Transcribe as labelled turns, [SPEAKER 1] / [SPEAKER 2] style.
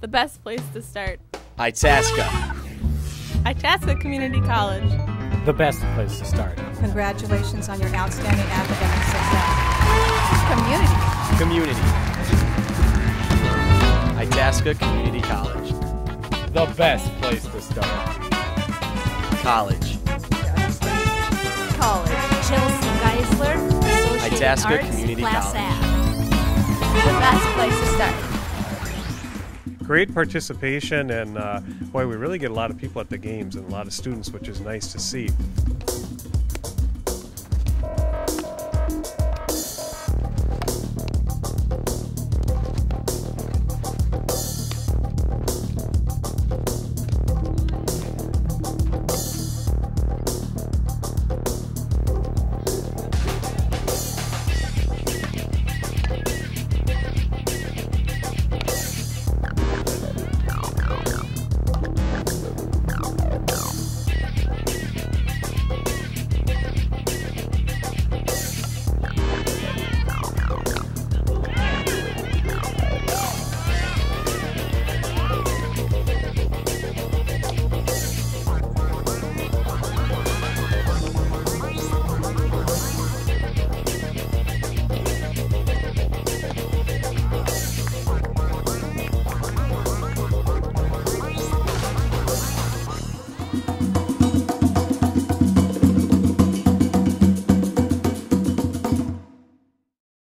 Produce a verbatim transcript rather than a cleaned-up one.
[SPEAKER 1] The best place to start.
[SPEAKER 2] Itasca.
[SPEAKER 1] Itasca Community College.
[SPEAKER 3] The best place to start.
[SPEAKER 4] Congratulations on your outstanding academic success. Community.
[SPEAKER 2] Community. Itasca Community College.
[SPEAKER 3] The best place to start.
[SPEAKER 2] College.
[SPEAKER 5] College. Chelsea Geisler, Associate
[SPEAKER 2] Itasca
[SPEAKER 5] in Arts,
[SPEAKER 2] Community
[SPEAKER 5] Class
[SPEAKER 2] College.
[SPEAKER 5] A. The best place to start.
[SPEAKER 6] Great participation, and uh, boy, we really get a lot of people at the games and a lot of students, which is nice to see.